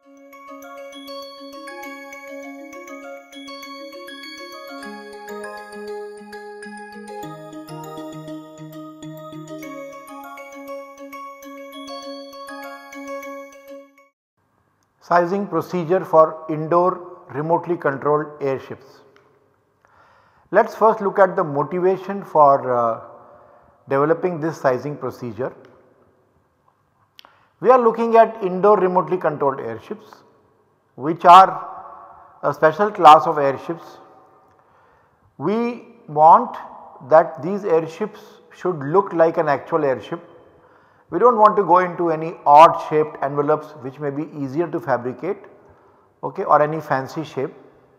Sizing procedure for indoor remotely controlled airships. Let us first look at the motivation for developing this sizing procedure. We are looking at indoor remotely controlled airships, which are a special class of airships. We want that these airships should look like an actual airship. We do not want to go into any odd shaped envelopes which may be easier to fabricate, okay, or any fancy shape.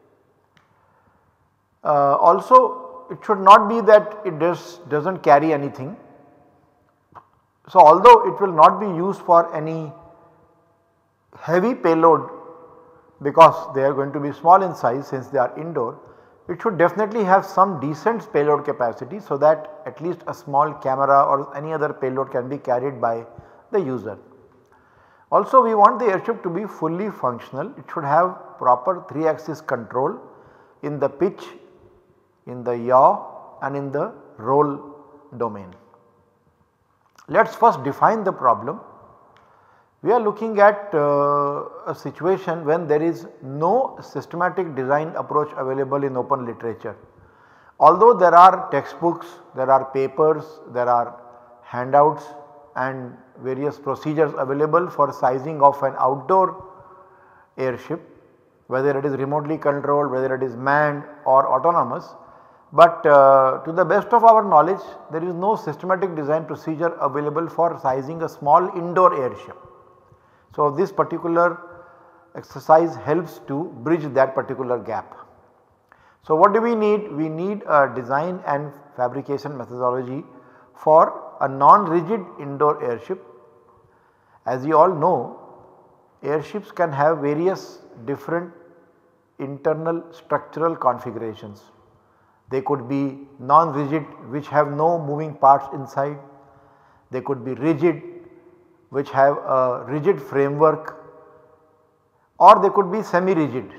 Also, it should not be that it does not carry anything. So, although it will not be used for any heavy payload because they are going to be small in size since they are indoor, it should definitely have some decent payload capacity so that at least a small camera or any other payload can be carried by the user. Also, we want the airship to be fully functional. It should have proper 3-axis control in the pitch, in the yaw and in the roll domain. Let us first define the problem. We are looking at a situation when there is no systematic design approach available in open literature. Although there are textbooks, there are papers, there are handouts and various procedures available for sizing of an outdoor airship, whether it is remotely controlled, whether it is manned or autonomous. But to the best of our knowledge, there is no systematic design procedure available for sizing a small indoor airship. So, this particular exercise helps to bridge that particular gap. So, what do we need? We need a design and fabrication methodology for a non-rigid indoor airship. As you all know, airships can have various different internal structural configurations. They could be non-rigid which have no moving parts inside, they could be rigid which have a rigid framework, or they could be semi-rigid.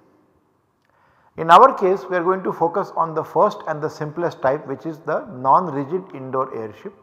In our case, we are going to focus on the first and the simplest type, which is the non-rigid indoor airship.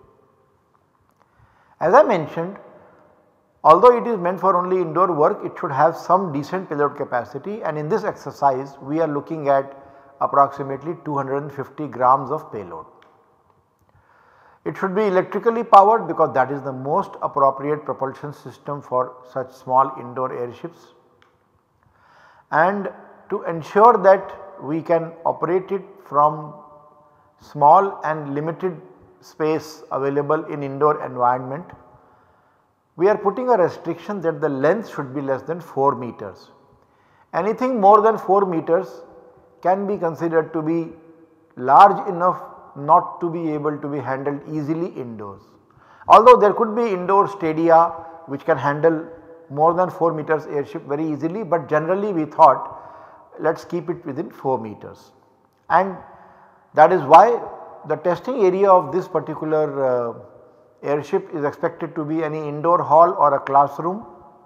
As I mentioned, although it is meant for only indoor work, it should have some decent payload capacity, and in this exercise we are looking at approximately 250 grams of payload. It should be electrically powered because that is the most appropriate propulsion system for such small indoor airships, and to ensure that we can operate it from small and limited space available in indoor environment, we are putting a restriction that the length should be less than 4 meters. Anything more than 4 meters can be considered to be large enough not to be able to be handled easily indoors. Although there could be indoor stadia which can handle more than 4 meters airship very easily, but generally we thought let us keep it within 4 meters. And that is why the testing area of this particular airship is expected to be any indoor hall or a classroom.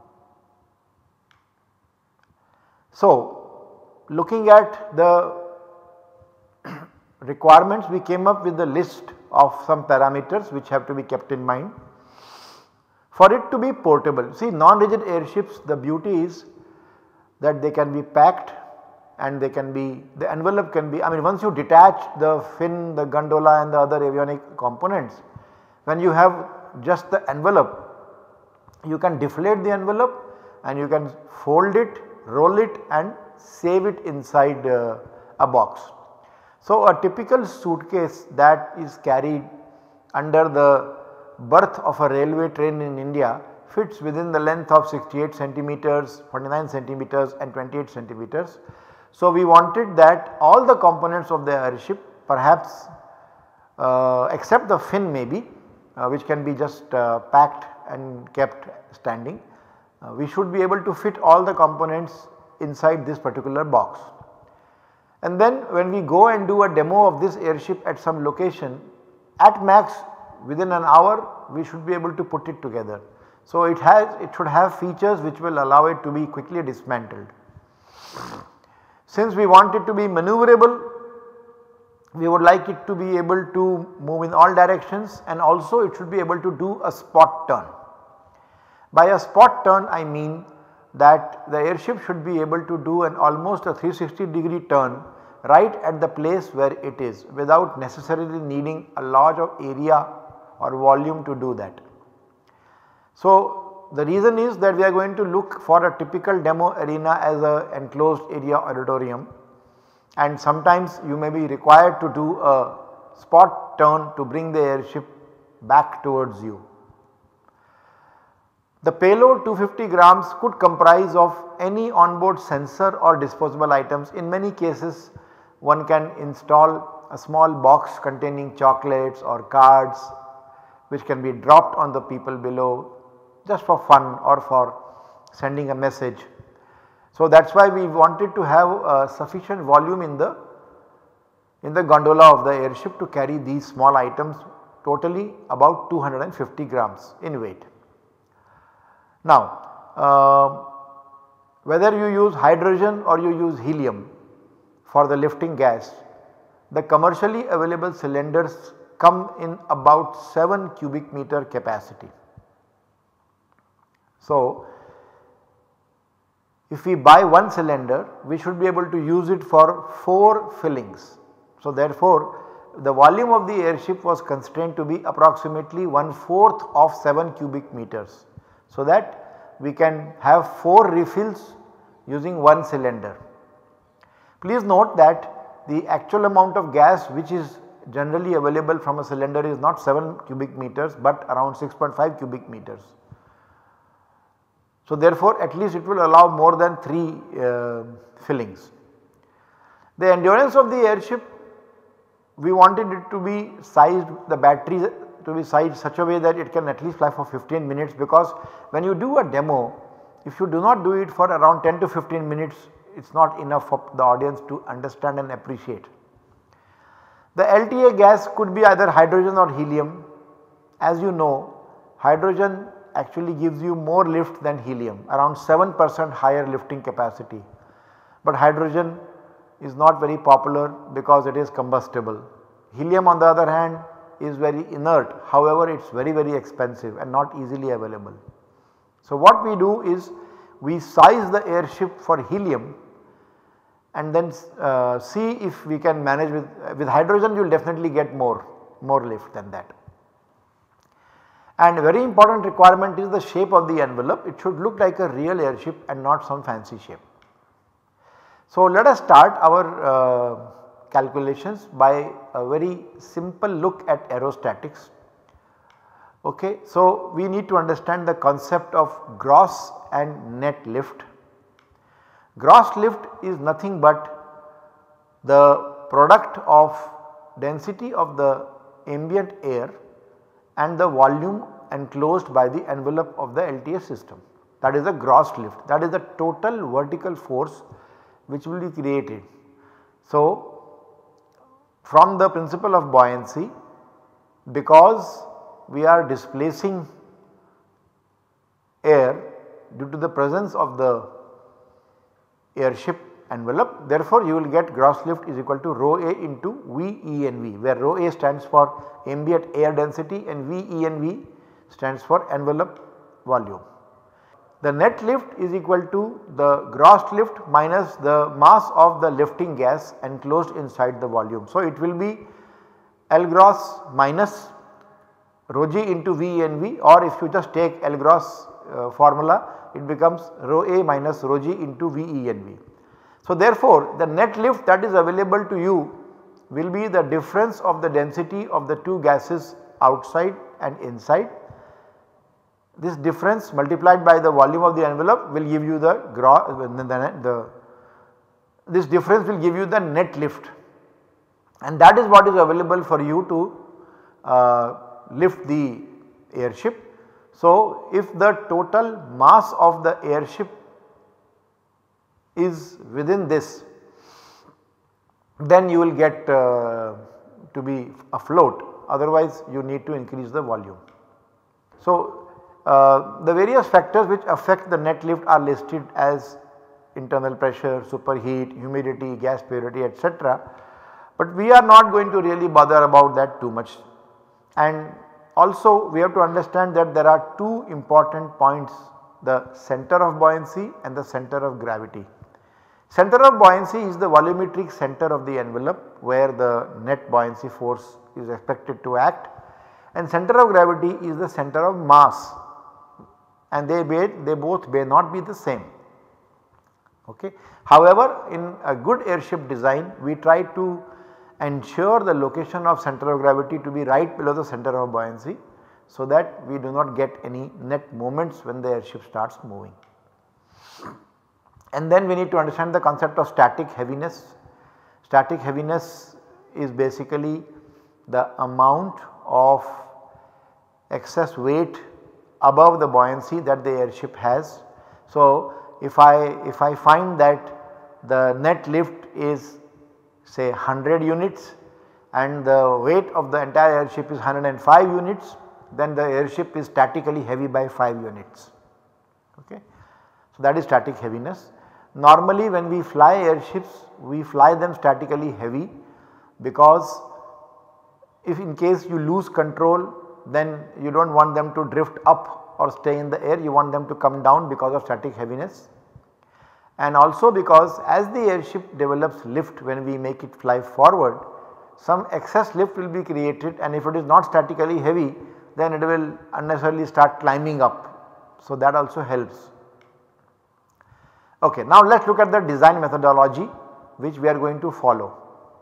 So, looking at the requirements, we came up with a list of some parameters which have to be kept in mind. For it to be portable, see, non-rigid airships, the beauty is that they can be packed and they can be, the envelope can be, I mean once you detach the fin, the gondola and the other avionic components, when you have just the envelope, you can deflate the envelope and you can fold it, roll it and save it inside a box. So, a typical suitcase that is carried under the berth of a railway train in India fits within the length of 68 centimeters, 49 centimeters and 28 centimeters. So, we wanted that all the components of the airship, perhaps except the fin maybe, which can be just packed and kept standing, we should be able to fit all the components inside this particular box. And then when we go and do a demo of this airship at some location, at max within an hour we should be able to put it together. So it should have features which will allow it to be quickly dismantled. Since we want it to be maneuverable, we would like it to be able to move in all directions, and also it should be able to do a spot turn. By a spot turn I mean that the airship should be able to do an almost a 360-degree turn right at the place where it is, without necessarily needing a large of area or volume to do that. So the reason is that we are going to look for a typical demo arena as a enclosed area auditorium, and sometimes you may be required to do a spot turn to bring the airship back towards you. The payload 250 grams could comprise of any onboard sensor or disposable items. In many cases one can install a small box containing chocolates or cards which can be dropped on the people below just for fun or for sending a message. So that is why we wanted to have sufficient volume in the gondola of the airship to carry these small items, totally about 250 grams in weight. Now whether you use hydrogen or you use helium for the lifting gas, the commercially available cylinders come in about 7 cubic meter capacity. So if we buy one cylinder, we should be able to use it for 4 fillings. So therefore the volume of the airship was constrained to be approximately 1/4 of 7 cubic meters, so that we can have 4 refills using one cylinder. Please note that the actual amount of gas which is generally available from a cylinder is not 7 cubic meters but around 6.5 cubic meters. So therefore at least it will allow more than 3 fillings. The endurance of the airship, we wanted it to be sized, the battery to be sized such a way that it can at least fly for 15 minutes, because when you do a demo, if you do not do it for around 10 to 15 minutes, it is not enough for the audience to understand and appreciate. The LTA gas could be either hydrogen or helium. As you know, hydrogen actually gives you more lift than helium, around 7% higher lifting capacity, but hydrogen is not very popular because it is combustible. Helium on the other hand is very inert, however it is very expensive and not easily available. So what we do is we size the airship for helium and then see if we can manage with hydrogen. You will definitely get more lift than that. And a very important requirement is the shape of the envelope. It should look like a real airship and not some fancy shape. So let us start our calculations by a very simple look at aerostatics. Okay, so we need to understand the concept of gross and net lift. Gross lift is nothing but the product of density of the ambient air and the volume enclosed by the envelope of the LTA system. That is the gross lift, that is the total vertical force which will be created. So from the principle of buoyancy, because we are displacing air due to the presence of the airship envelope, therefore you will get gross lift is equal to rho A into VENV, where rho A stands for ambient air density and VENV stands for envelope volume. The net lift is equal to the gross lift minus the mass of the lifting gas enclosed inside the volume. So it will be L gross minus rho g into VENV, or if you just take L gross formula, it becomes rho A minus rho g into VENV. So therefore the net lift that is available to you will be the difference of the density of the two gases outside and inside. This difference multiplied by the volume of the envelope will give you this difference will give you the net lift, and that is what is available for you to lift the airship. So if the total mass of the airship is within this, then you will get to be afloat, otherwise you need to increase the volume. So The various factors which affect the net lift are listed as internal pressure, superheat, humidity, gas purity, etc. But we are not going to really bother about that too much. And also we have to understand that there are two important points, the center of buoyancy and the center of gravity. Center of buoyancy is the volumetric center of the envelope where the net buoyancy force is expected to act, and center of gravity is the center of mass, and they both may not be the same. Okay. However, in a good airship design we try to ensure the location of center of gravity to be right below the center of buoyancy, so that we do not get any net moments when the airship starts moving. And then we need to understand the concept of static heaviness. Static heaviness is basically the amount of excess weight above the buoyancy that the airship has. So, if I find that the net lift is say 100 units and the weight of the entire airship is 105 units, then the airship is statically heavy by 5 units. Okay. So, that is static heaviness. Normally when we fly airships, we fly them statically heavy, because if in case you lose control, then you do not want them to drift up or stay in the air, you want them to come down because of static heaviness. And also because as the airship develops lift, when we make it fly forward, some excess lift will be created, and if it is not statically heavy, then it will unnecessarily start climbing up. So, that also helps. Okay, now let us look at the design methodology which we are going to follow.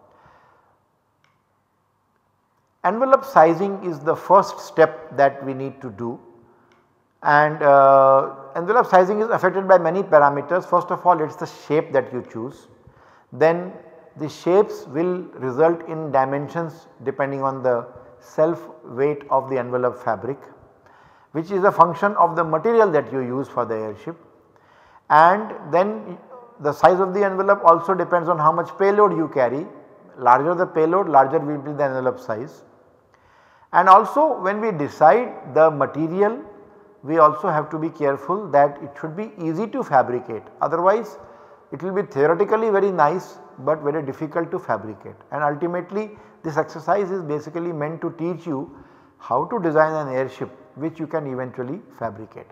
Envelope sizing is the first step that we need to do, and envelope sizing is affected by many parameters. First of all, it is the shape that you choose, then the shapes will result in dimensions depending on the self weight of the envelope fabric, which is a function of the material that you use for the airship. And then the size of the envelope also depends on how much payload you carry. Larger the payload, larger will be the envelope size. And also when we decide the material, we also have to be careful that it should be easy to fabricate, otherwise it will be theoretically very nice but very difficult to fabricate. And ultimately this exercise is basically meant to teach you how to design an airship which you can eventually fabricate.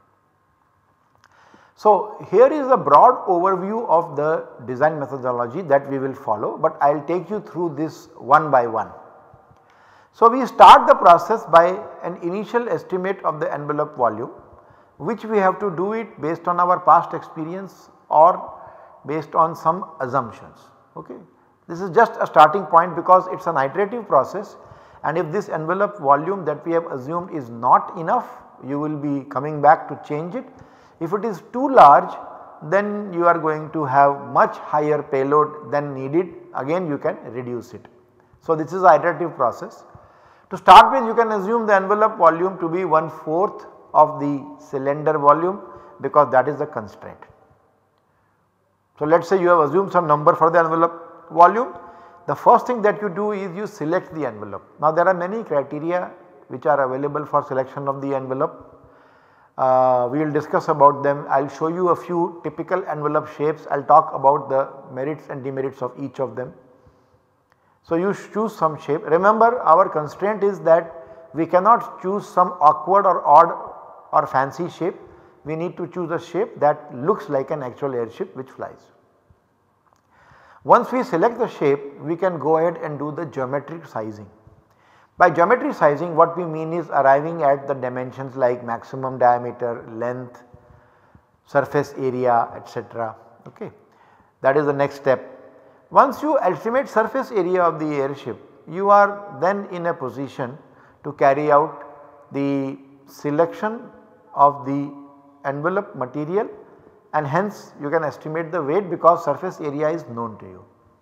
So, here is a broad overview of the design methodology that we will follow, but I will take you through this one by one. So, we start the process by an initial estimate of the envelope volume, which we have to do it based on our past experience or based on some assumptions. Okay. This is just a starting point because it is an iterative process, and if this envelope volume that we have assumed is not enough, you will be coming back to change it. If it is too large, then you are going to have much higher payload than needed, again you can reduce it. So, this is an iterative process. To start with, you can assume the envelope volume to be 1/4 of the cylinder volume, because that is the constraint. So, let us say you have assumed some number for the envelope volume. The first thing that you do is you select the envelope. Now, there are many criteria which are available for selection of the envelope. We will discuss about them. I will show you a few typical envelope shapes. I will talk about the merits and demerits of each of them. So, you choose some shape. Remember, our constraint is that we cannot choose some awkward or odd or fancy shape. We need to choose a shape that looks like an actual airship which flies. Once we select the shape, we can go ahead and do the geometric sizing. By geometry sizing, what we mean is arriving at the dimensions like maximum diameter, length, surface area, etc. Okay. That is the next step. Once you estimate surface area of the airship, you are then in a position to carry out the selection of the envelope material, and hence you can estimate the weight because surface area is known to you.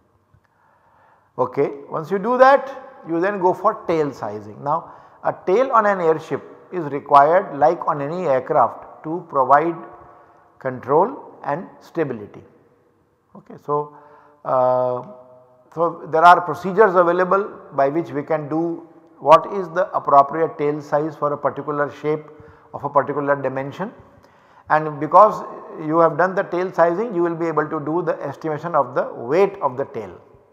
Okay. Once you do that, you then go for tail sizing. Now, a tail on an airship is required like on any aircraft to provide control and stability. Okay. So, there are procedures available by which we can do what is the appropriate tail size for a particular shape of a particular dimension, and because you have done the tail sizing, you will be able to do the estimation of the weight of the tail.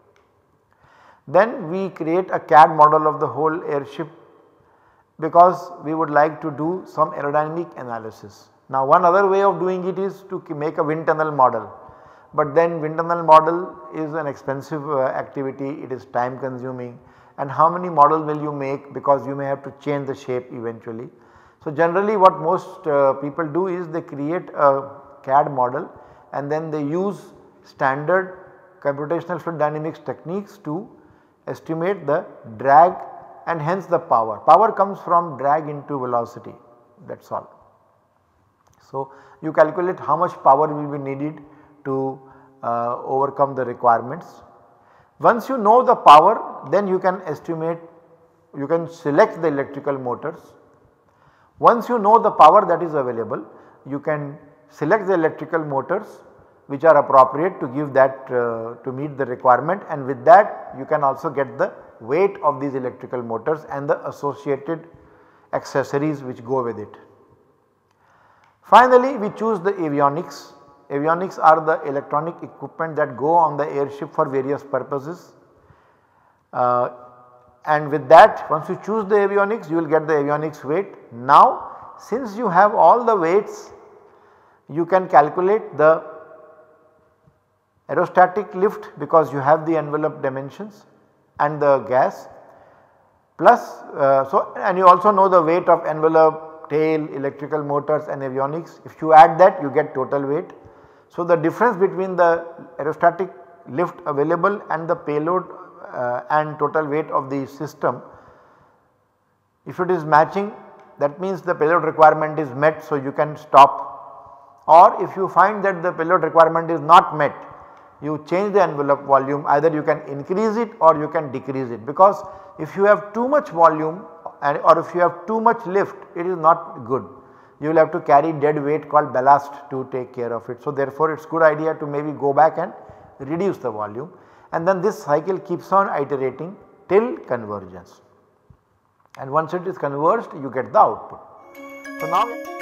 Then we create a CAD model of the whole airship because we would like to do some aerodynamic analysis. Now one other way of doing it is to make a wind tunnel model, but then wind tunnel model is an expensive activity, it is time consuming, and how many models will you make, because you may have to change the shape eventually. So generally what most people do is they create a CAD model and then they use standard computational fluid dynamics techniques to estimate the drag and hence the power. Power comes from drag into velocity, that is all. So you calculate how much power will be needed to overcome the requirements. Once you know the power, then you can estimate, you can select the electrical motors. Once you know the power that is available, you can select the electrical motors which are appropriate to give that to meet the requirement, and with that you can also get the weight of these electrical motors and the associated accessories which go with it. Finally we choose the avionics. Avionics are the electronic equipment that go on the airship for various purposes, and with that once you choose the avionics, you will get the avionics weight. Now since you have all the weights, you can calculate the aerostatic lift because you have the envelope dimensions and the gas, plus and you also know the weight of envelope, tail, electrical motors and avionics. If you add that, you get total weight. So the difference between the aerostatic lift available and the payload and total weight of the system, if it is matching, that means the payload requirement is met, so you can stop. Or if you find that the payload requirement is not met, you change the envelope volume, either you can increase it or you can decrease it, because if you have too much volume or if you have too much lift, it is not good. You will have to carry dead weight called ballast to take care of it. So therefore it is good idea to maybe go back and reduce the volume, and then this cycle keeps on iterating till convergence, and once it is converged you get the output. So now